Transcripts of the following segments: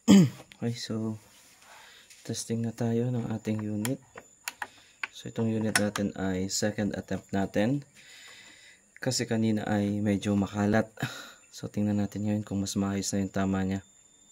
Okay, so testing na tayo ng ating unit. So itong unit natin ay second attempt natin kasi kanina ay medyo makalat. So tingnan natin ngayon kung mas maayos na yung tama niya.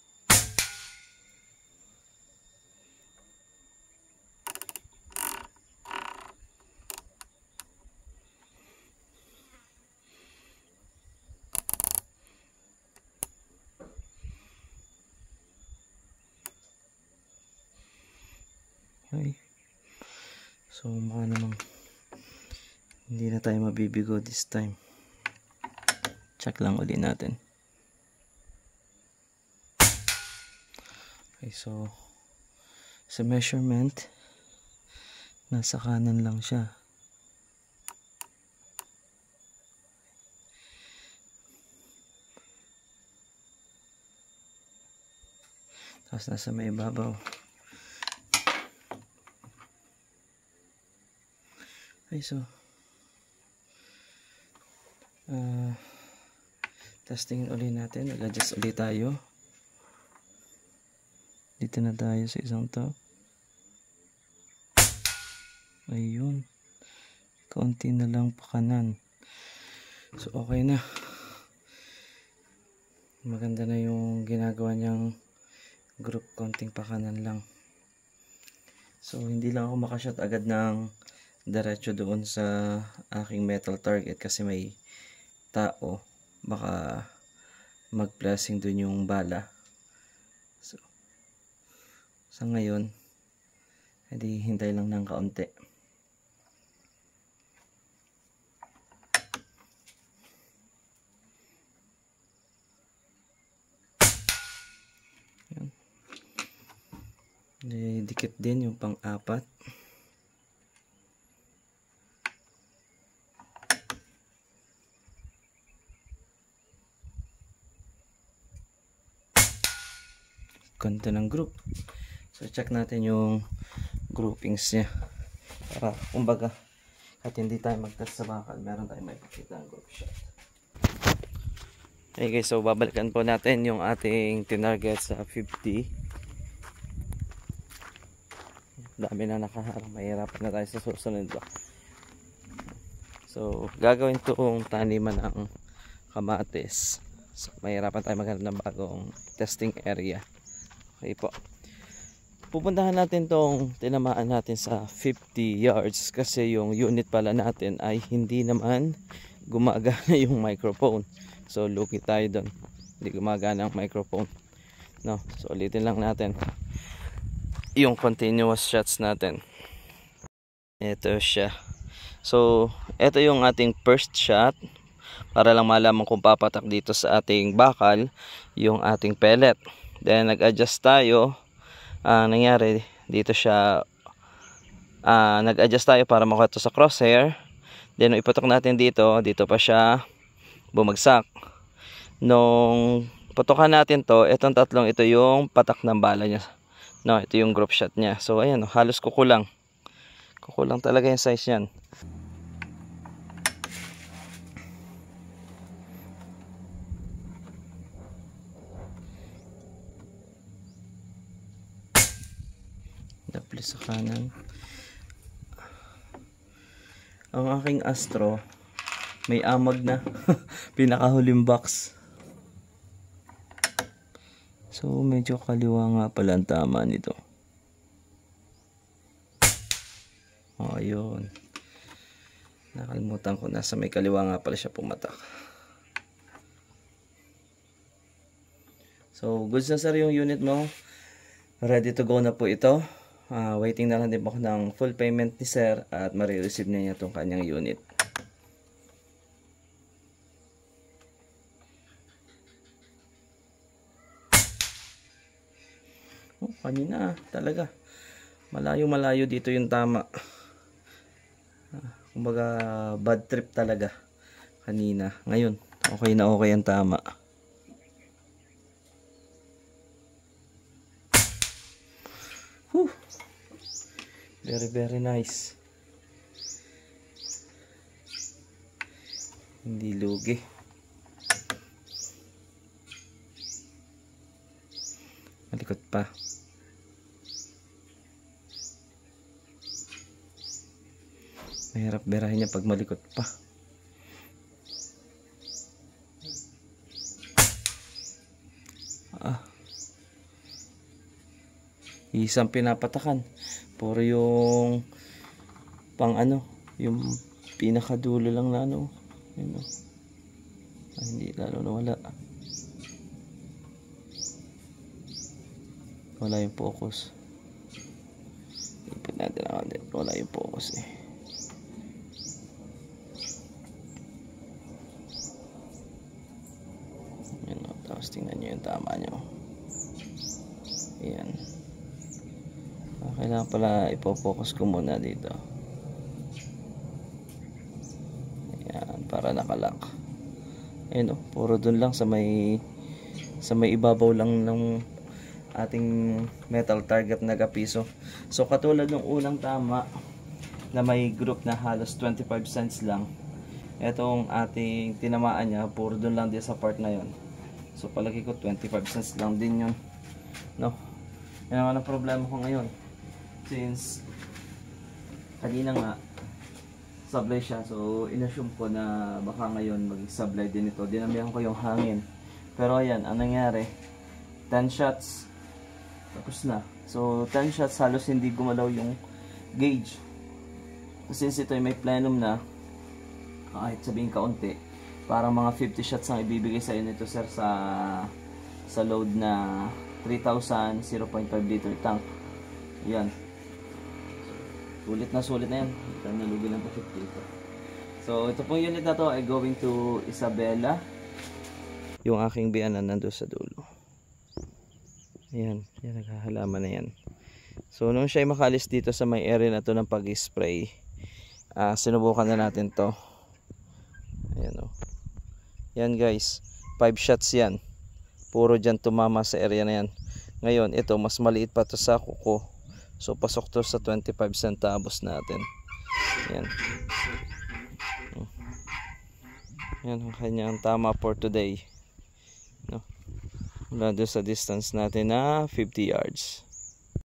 Okay. So mukha namang hindi na tayo mabibigo this time. Check lang ulit natin. Okay, so sa measurement nasa kanan lang siya. Tapos nasa may ibabaw. Okay, so testing ulit natin. Nag-adjust ulit tayo. Dito na tayo sa isang to. Ayun. Kaunti na lang pa kanan. So okay na. Maganda na yung ginagawa niyang group, konting pa kanan lang. So hindi lang ako makashot agad ng diretso doon sa aking metal target kasi may tao, baka mag-blessing doon yung bala. So sa ngayon edi hintay lang ng kaunti. Yan. Dikit din yung pang-apat. Ganda ng group. So check natin yung groupings niya para kumbaga at hindi tayo magtest sa bakal, meron tayong makikita ang group shot. Okay guys, so babalikan po natin yung ating tinarget sa 50. Dami na nakaharang, mahirapan na tayo sa susunod ba. So gagawin itong taniman ng kamatis. So mahirapan tayo maghanap ng bagong testing area. Okay po. Pupuntahan natin tong tinamaan natin sa 50 yards kasi yung unit pala natin ay hindi naman gumagana yung microphone. So lugi tayo doon. Hindi gumagana ang microphone. No, so ulitin lang natin yung continuous shots natin. Ito siya. So ito yung ating first shot para lang malaman kung papatak dito sa ating bakal yung ating pellet. Then nag-adjust tayo. Nangyari dito siya, nag-adjust tayo para makuha ito sa crosshair. Then nung iputok natin dito, dito pa siya bumagsak. Nung putokan natin to, itong tatlong ito yung patak ng bala niya. No, ito yung group shot niya. So ayan, halos kukulang. Kukulang talaga yung size niyan. Dapli sa kanan. Ang aking Astro may amag na. Pinakahuling box. So medyo kaliwa nga pala ang tama nito. Oh, ayun. Nakalimutan ko, nasa may kaliwa nga pala siya pumatak. So goods na sir yung unit mo. Ready to go na po ito. Waiting na lang din po ako ng full payment ni sir at marireceive niya itong kanyang unit. Oh, kanina talaga malayo dito yung tama. Kumbaga bad trip talaga kanina. Ngayon okay na okay ang tama. Whew. Very nice. Hindi lugi. Malikot pa. Mahirap berahin niya pag malikot pa. Isang pinapatakan. Puro yung pang ano, yung pinakadulo lang na ano. Yun, ay, hindi lalo na wala. Wala yung focus. Ipit natin ako din. Wala yung focus eh. Yan o. Tapos tingnan nyo yung tama nyo. Ayan. Kailangan pala ipofocus ko muna dito. Ayan. Para nakalock. Ayan o. Puro dun lang sa may ibabaw lang ng ating metal target na kapiso. So katulad ng unang tama na may group na halos 25 cents lang, etong ating tinamaan niya puro dun lang din sa part na yon. So palagi ko 25 cents lang din yun, no? Yan ang problema ko ngayon, since kanina nga sablay siya, so inassume ko na baka ngayon mag-sablay din ito. Dinamihan ko yung hangin, pero ayan, ang nangyari 10 shots tapos na. So 10 shots halos hindi gumalaw yung gauge. Since ito ay may plenum na, kahit sabihin kaunti, parang mga 50 shots ang ibibigay sa inyo nito sir sa load na 3,000 0.5 liter tank. Yan. Sulit na yan. Ito nalugi lang pa 50 ito. So ito pong unit na to ay going to Isabela. Yung aking biyanan nandun sa dulo. Ayan, yan naghahalaman na yan. So nung siya ay makalis dito sa may area na to ng pag-spray, sinubukan na natin to. Ayan o. Yan guys, 5 shots yan. Puro dyan tumama sa area na yan. Ngayon, ito mas maliit pa to sa kuko. So pasok to sa 25 centavos natin. Yan. Yan ang kanyang tama for today. No? Mula doon sa distance natin na 50 yards.